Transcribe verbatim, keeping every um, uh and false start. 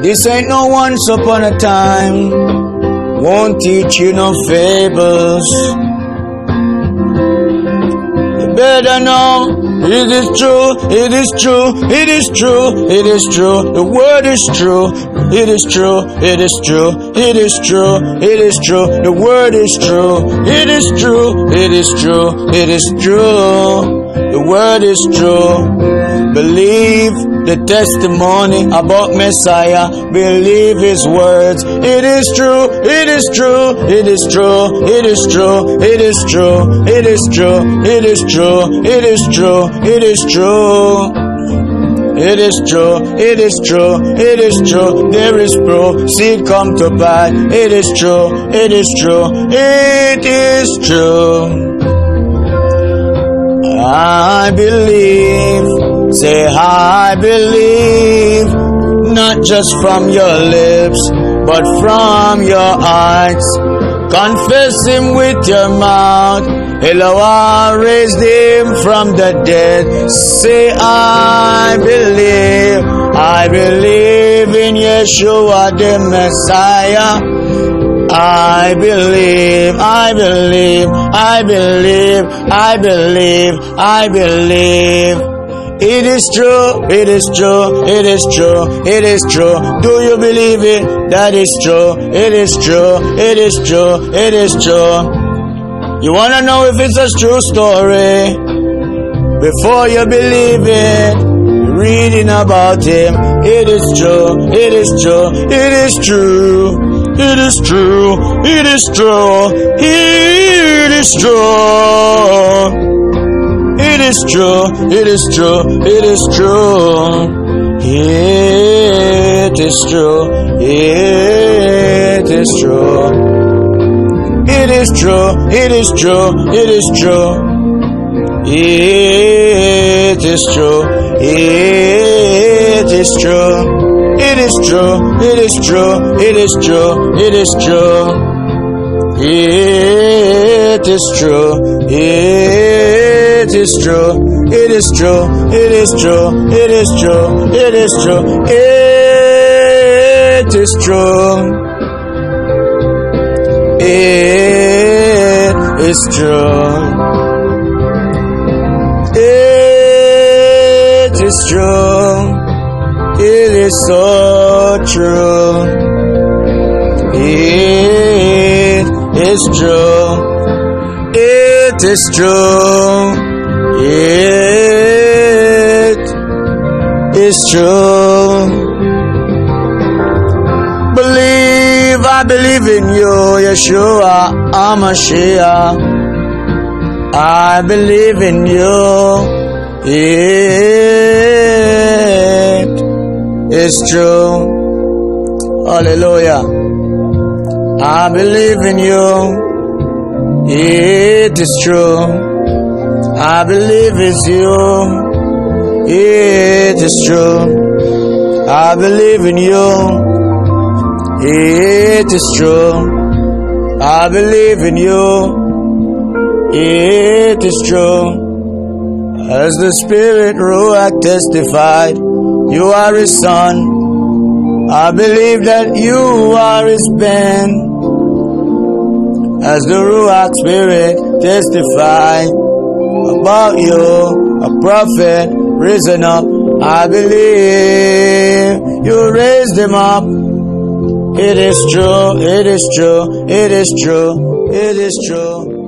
This ain't no once upon a time. Won't teach you no fables. You better know it is true, it is true, it is true, it is true. The word is true. It is true, it is true, it is true, it is true. The word is true. It is true, it is true, it is true. The word is true. Believe the testimony about Messiah. Believe his words. It is true, it is true, it is true, it is true, it is true, it is true, it is true, it is true, it is true. It is true, it is true, it is true. There is proof, see it come to pass. It is true, it is true, it is true. I believe, say I believe, not just from your lips, but from your hearts. Confess him with your mouth. Elohim raised him from the dead. Say I believe, I believe in Yeshua the Messiah. I believe, I believe, I believe, I believe, I believe. It is true, it is true, it is true, it is true. Do you believe it? That is true, it is true, it is true, it is true. You wanna know if it's a true story? Before you believe it, reading about him. It is true, it is true, it is true, it is true, it is true, it is true. It is true, it is true, it is true. It is true, it is true. It is true, it is true, it is true. It is true, it is true. It is true, it is true, it is true, it is true. It is true, it is true, it is true, it is true, it is true, it is true, it is true, it is true, it is true, it is so true, it is true, it is true, it is true. Believe, I believe in you, Yeshua HaMashiach. I believe in you, it is true. Hallelujah. I believe in you. It is true. I believe it's you. It is true. I believe in you. It is true. I believe in you. It is true. As the Spirit Ruach testified, you are his son. I believe that you are his Ben. As the Ruach Spirit testified about you, a prophet risen up. I believe you raised him up. It is true, it is true, it is true, it is true.